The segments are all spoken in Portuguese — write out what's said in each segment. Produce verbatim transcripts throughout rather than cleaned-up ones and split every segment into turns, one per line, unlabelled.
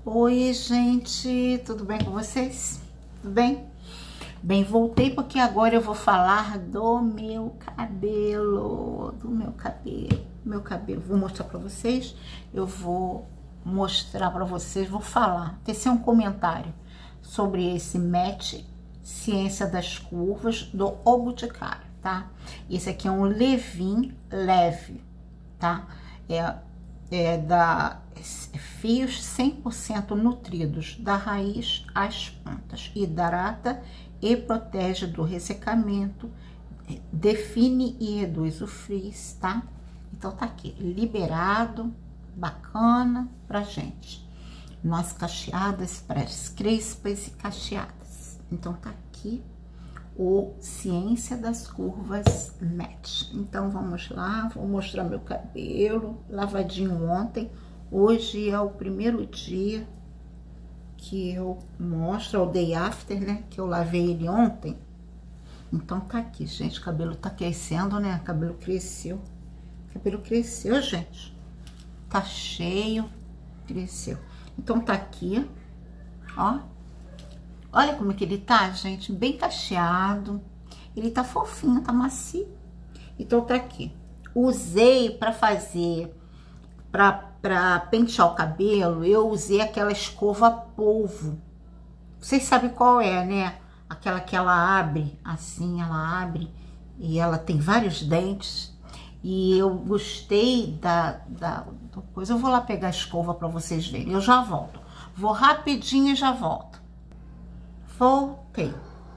Oi, gente, tudo bem com vocês? Tudo bem? Bem, voltei porque agora eu vou falar do meu cabelo, do meu cabelo, meu cabelo. Vou mostrar pra vocês, eu vou mostrar pra vocês, vou falar, tecer um comentário sobre esse match Ciência das Curvas do O Boticário, tá? Esse aqui é um leave-in leve, tá? É, é da fios cem por cento nutridos, da raiz às pontas, hidrata e protege do ressecamento, define e reduz o frizz, tá? Então tá aqui, liberado, bacana pra gente. Nós cacheadas, para as crespas e cacheadas. Então tá aqui o Ciência das Curvas Match. Então vamos lá, vou mostrar meu cabelo, lavadinho ontem. Hoje é o primeiro dia que eu mostro, é o day after, né? Que eu lavei ele ontem. Então tá aqui, gente, o cabelo tá crescendo, né? O cabelo cresceu. O cabelo cresceu, gente. Tá cheio, cresceu. Então tá aqui, ó. Olha como é que ele tá, gente, bem cacheado. Ele tá fofinho, tá macio. Então tá aqui. Usei pra fazer, pra, pra pentear o cabelo, eu usei aquela escova polvo. Vocês sabem qual é, né? Aquela que ela abre, assim, ela abre e ela tem vários dentes. E eu gostei da, da, da coisa. Eu vou lá pegar a escova pra vocês verem. Eu já volto. Vou rapidinho e já volto. Voltei.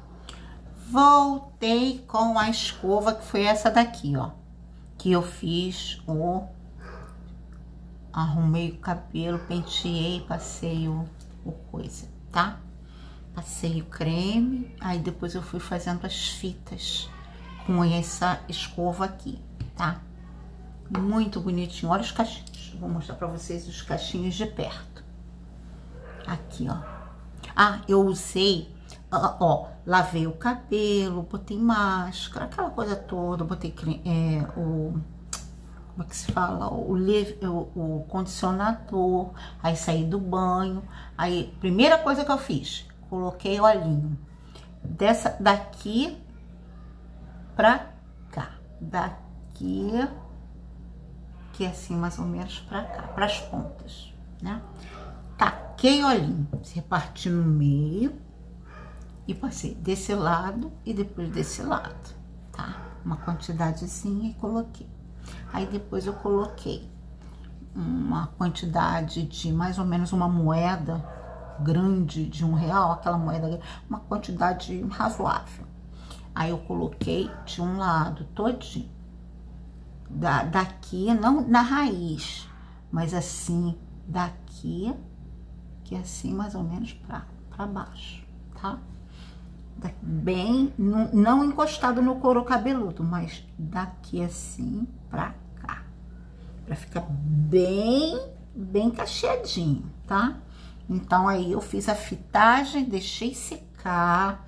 Voltei com a escova, que foi essa daqui, ó. Que eu fiz o... Arrumei o cabelo, penteei, passei o, o coisa, tá? Passei o creme, aí depois eu fui fazendo as fitas com essa escova aqui, tá? Muito bonitinho. Olha os cachinhos. Vou mostrar pra vocês os cachinhos de perto. Aqui, ó. Ah, eu usei, ó, ó, lavei o cabelo, botei máscara, aquela coisa toda, botei é, o, como é que se fala, o, o, o condicionador, aí saí do banho, aí, primeira coisa que eu fiz, coloquei olhinho, dessa, daqui pra cá, daqui, que é assim, mais ou menos pra cá, pras pontas, né? Taquei olhinho, reparti no meio e passei desse lado e depois desse lado, tá? Uma quantidadezinha e coloquei. Aí depois eu coloquei uma quantidade de mais ou menos uma moeda grande de um real, aquela moeda, uma quantidade razoável. Aí eu coloquei de um lado todinho, da, daqui, não na raiz, mas assim, daqui, que é assim mais ou menos pra, pra baixo, tá? Bem, não, não encostado no couro cabeludo, mas daqui assim pra cá, pra ficar bem, bem cacheadinho, tá? Então aí eu fiz a fitagem, deixei secar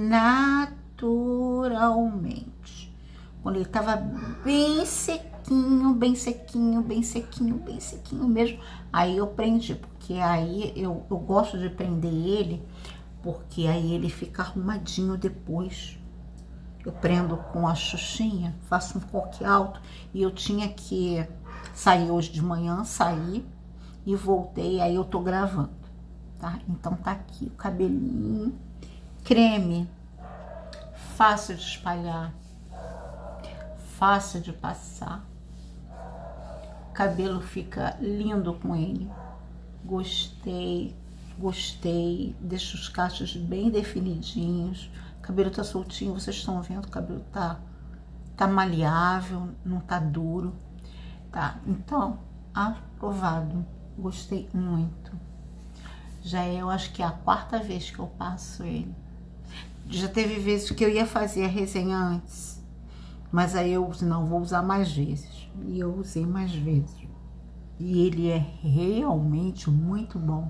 naturalmente. Quando ele tava bem sequinho, bem sequinho, bem sequinho, bem sequinho mesmo, aí eu prendi, porque aí eu, eu gosto de prender ele, porque aí ele fica arrumadinho depois. Eu prendo com a xuxinha, faço um coque alto, e eu tinha que sair hoje de manhã, saí e voltei, aí eu tô gravando, tá? Então tá aqui o cabelinho, creme, fácil de espalhar, fácil de passar, o cabelo fica lindo com ele. Gostei, gostei, deixa os cachos bem definidinhos, o cabelo tá soltinho, vocês estão vendo, o cabelo tá, tá maleável, não tá duro, tá? Então, aprovado, gostei muito. Já é, eu acho que é a quarta vez que eu passo ele. Já teve vezes que eu ia fazer a resenha antes, mas aí eu não vou usar mais vezes, e eu usei mais vezes. E ele é realmente muito bom.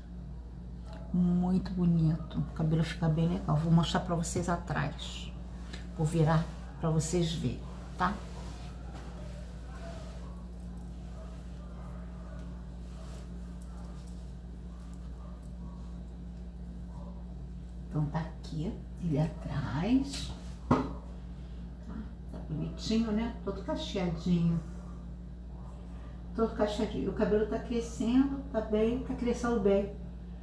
Muito bonito. O cabelo fica bem legal. Vou mostrar pra vocês atrás. Vou virar pra vocês verem, tá? Então tá aqui, ele atrás. Tá, tá bonitinho, né? Todo cacheadinho. Todo cacheadinho. O cabelo tá crescendo, tá bem, tá crescendo bem.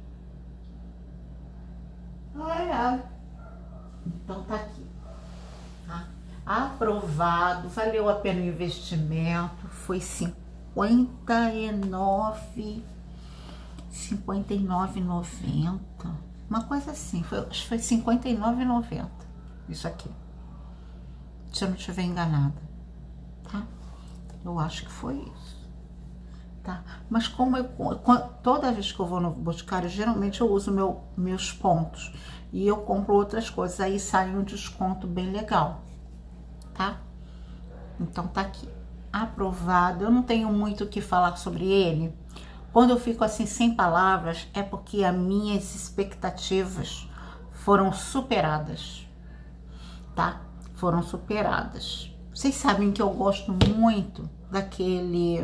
Ai, ai. Então tá aqui. Tá? Aprovado, valeu a pena o investimento. Foi cinquenta e nove, cinquenta e nove e noventa, uma coisa assim. Foi, acho que foi cinquenta e nove e noventa. Isso aqui, se eu não estiver enganada, tá? Eu acho que foi isso, tá? Mas como eu, toda vez que eu vou no Boticário, geralmente eu uso meu, meus pontos e eu compro outras coisas, aí sai um desconto bem legal, tá? Então tá aqui, aprovado. Eu não tenho muito o que falar sobre ele. Quando eu fico assim sem palavras, é porque as minhas expectativas foram superadas, tá? Foram superadas. Vocês sabem que eu gosto muito daquele,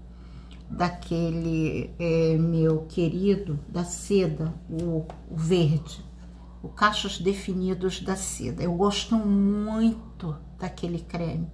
daquele é, meu querido, da seda, o, o verde, o Cachos Definidos da Seda. Eu gosto muito daquele creme.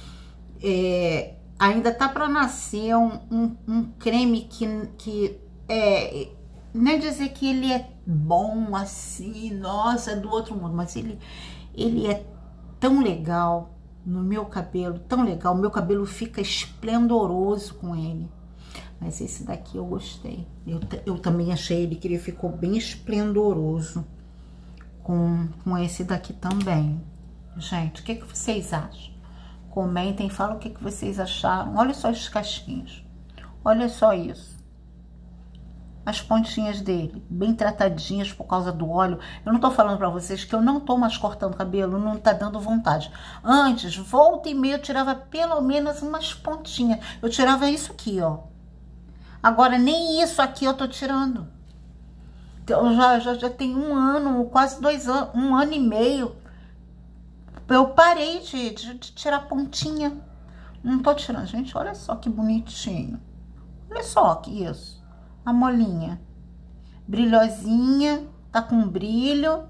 É, ainda tá para nascer um, um, um creme que, que é, não é dizer que ele é bom assim, nossa, é do outro mundo, mas ele, ele é tão legal no meu cabelo, tão legal, o meu cabelo fica esplendoroso com ele. Mas esse daqui eu gostei, eu, eu também achei ele que ele ficou bem esplendoroso com, com esse daqui também. Gente, o que, que vocês acham? Comentem, falam o que, que vocês acharam. Olha só esses casquinhos. Olha só isso. As pontinhas dele, bem tratadinhas por causa do óleo. Eu não tô falando pra vocês que eu não tô mais cortando cabelo, não tá dando vontade. Antes, volta e meia, eu tirava pelo menos umas pontinhas. Eu tirava isso aqui, ó. Agora, nem isso aqui eu tô tirando. Eu já, já, já tem um ano, quase dois anos, um ano e meio. Eu parei de, de, de tirar pontinha. Não tô tirando. Gente, olha só que bonitinho. Olha só que isso. A molinha. Brilhosinha. Tá com brilho.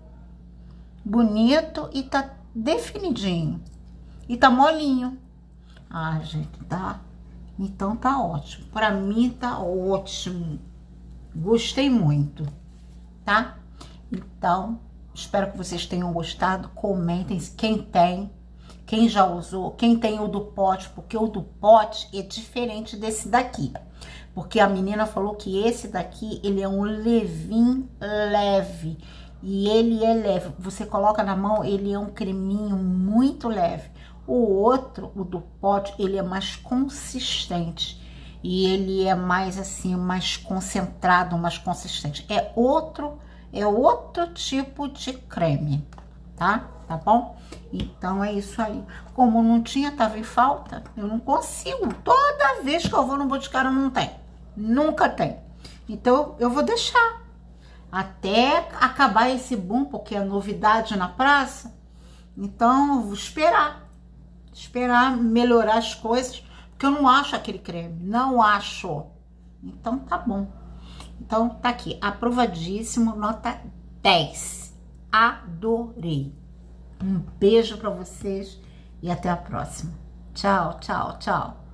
Bonito. E tá definidinho. E tá molinho. Ah, gente, tá. Então tá ótimo. Pra mim tá ótimo. Gostei muito. Tá? Então... espero que vocês tenham gostado. Comentem quem tem, quem já usou, quem tem o do pote, porque o do pote é diferente desse daqui. Porque a menina falou que esse daqui, ele é um levinho leve. E ele é leve. Você coloca na mão, ele é um creminho muito leve. O outro, o do pote, ele é mais consistente. E ele é mais assim, mais concentrado, mais consistente. É outro... é outro tipo de creme, tá? Tá bom? Então, é isso aí. Como não tinha, tava em falta, eu não consigo. Toda vez que eu vou no Boticário, não tem. Nunca tem. Então, eu vou deixar. Até acabar esse boom, porque é novidade na praça. Então, eu vou esperar. Esperar melhorar as coisas, porque eu não acho aquele creme. Não acho. Então, tá bom. Então, tá aqui, aprovadíssimo, nota dez. Adorei. Um beijo pra vocês e até a próxima. Tchau, tchau, tchau.